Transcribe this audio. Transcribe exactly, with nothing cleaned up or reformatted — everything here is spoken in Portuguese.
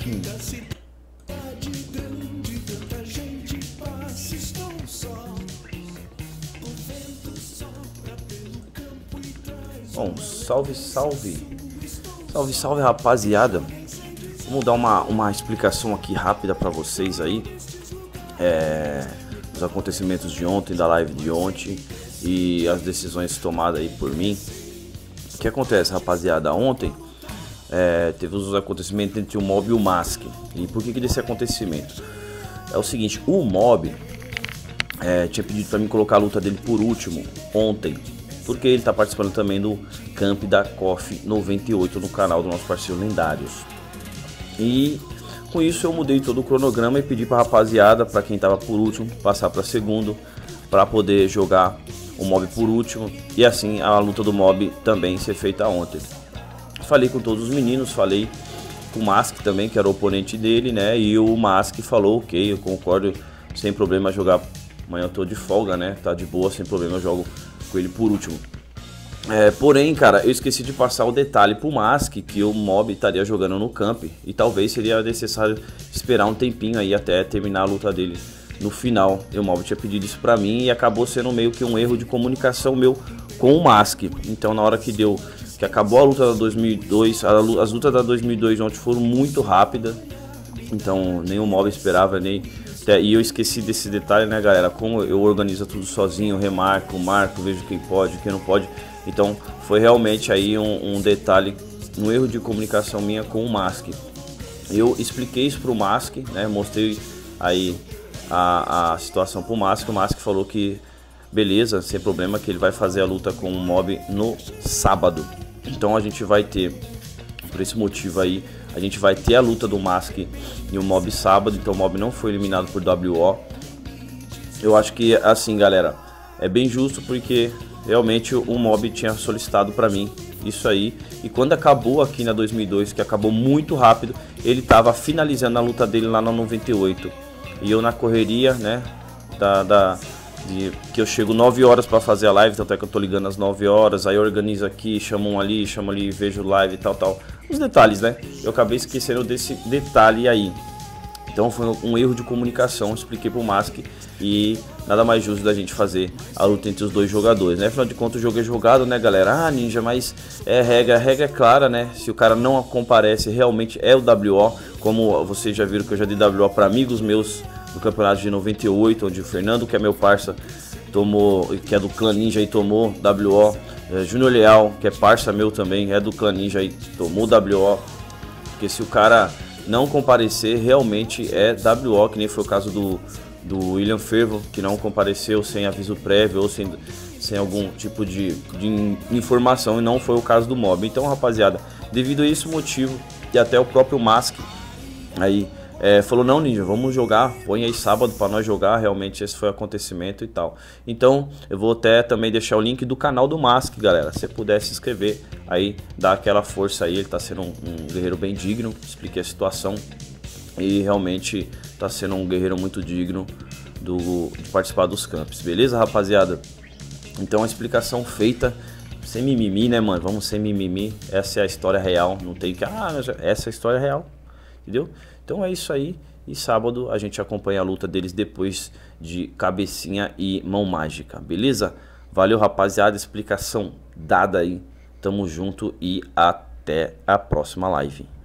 Bom, salve, salve. Salve, salve, rapaziada. Vamos dar uma, uma explicação aqui rápida pra vocês aí. É, os acontecimentos de ontem, da live de ontem e as decisões tomadas aí por mim. O que acontece, rapaziada? Ontem é, teve os acontecimentos entre o Mob e o Mask. E por que que desse acontecimento? É o seguinte, o Mob é, tinha pedido pra mim colocar a luta dele por último ontem, porque ele tá participando também do Camp da C O F noventa e oito no canal do nosso parceiro Lendários. E com isso eu mudei todo o cronograma e pedi pra rapaziada, pra quem tava por último, passar pra segundo, pra poder jogar o Mob por último e assim a luta do Mob também ser feita ontem. Falei com todos os meninos, falei com o Mask também, que era o oponente dele, né? E o Mask falou, ok, eu concordo, sem problema jogar. Amanhã eu tô de folga, né? Tá de boa, sem problema eu jogo com ele por último. É, porém, cara, eu esqueci de passar o detalhe pro Mask que o Mob estaria jogando no camp e talvez seria necessário esperar um tempinho aí até terminar a luta dele no final. E o Mob tinha pedido isso pra mim e acabou sendo meio que um erro de comunicação meu com o Mask. Então, na hora que deu, que acabou a luta da dois mil e dois, as lutas da dois mil e dois ontem foram muito rápidas. Então, nem o Mob esperava, nem... E eu esqueci desse detalhe, né, galera? Como eu organizo tudo sozinho, remarco, marco, vejo quem pode, quem não pode. Então, foi realmente aí um, um detalhe, um erro de comunicação minha com o Mask. Eu expliquei isso pro Mask, né? Mostrei aí a, a situação pro Mask. O Mask falou que beleza, sem problema, que ele vai fazer a luta com o Mob no sábado. Então, a gente vai ter, por esse motivo aí, a gente vai ter a luta do Mask e o Mob sábado, então o Mob não foi eliminado por W O. Eu acho que assim, galera, é bem justo porque realmente o Mob tinha solicitado pra mim isso aí. E quando acabou aqui na dois mil e dois, que acabou muito rápido, ele tava finalizando a luta dele lá na noventa e oito. E eu na correria, né, da... da De, que eu chego nove horas para fazer a live, tanto é que eu tô ligando às nove horas, aí eu organizo aqui, chamo um ali, chamo ali, vejo live e tal, tal. Os detalhes, né? Eu acabei esquecendo desse detalhe aí. Então foi um erro de comunicação, expliquei pro Mask e nada mais justo da gente fazer a luta entre os dois jogadores, né? Afinal de contas o jogo é jogado, né, galera? Ah, Ninja, mas é regra, a regra é clara, né? Se o cara não comparece, realmente é o W O, como vocês já viram que eu já dei W O para amigos meus do campeonato de noventa e oito, onde o Fernando, que é meu parça, tomou, que é do Clã Ninja e tomou W O, é, Júnior Leal, que é parça meu também, é do Clã Ninja e tomou W O, porque se o cara não comparecer, realmente é W O, que nem foi o caso do, do William Fervo, que não compareceu sem aviso prévio ou sem, sem algum tipo de, de informação, e não foi o caso do Mob. Então, rapaziada, devido a esse motivo, e até o próprio Mask aí É, falou, não, Ninja, vamos jogar, põe aí sábado pra nós jogar, realmente esse foi o acontecimento e tal. Então, eu vou até também deixar o link do canal do Mask, galera, se puder se inscrever, aí dá aquela força aí, ele tá sendo um, um guerreiro bem digno, expliquei a situação e realmente tá sendo um guerreiro muito digno do, de participar dos camps, beleza, rapaziada? Então, a explicação feita, sem mimimi, né, mano, vamos sem mimimi, essa é a história real, não tem que, ah, essa é a história real, entendeu? Então é isso aí, e sábado a gente acompanha a luta deles depois de cabecinha e mão mágica, beleza? Valeu, rapaziada, explicação dada aí, tamo junto e até a próxima live.